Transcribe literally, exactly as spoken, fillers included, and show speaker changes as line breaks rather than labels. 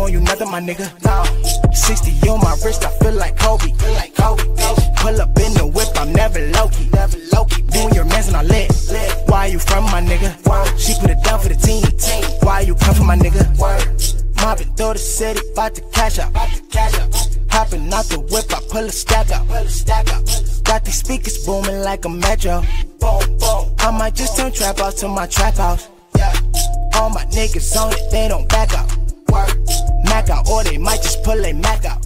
on you, nothing, my nigga. No. sixty on my wrist, I feel like Kobe. Feel like Kobe. Pull up in the whip, I'm never low-key. Never low-key. Doing your mans and I lit. Why you from my nigga? She put it down for the team. Why you come for my nigga? Mobbing through the city, bout to cash out. Hopping out the whip, I pull a stack up. Got these speakers booming like a metro. I might just turn trap house to my trap house. All my niggas on it, they don't back out. Mac out, or they might just pull a Mac out.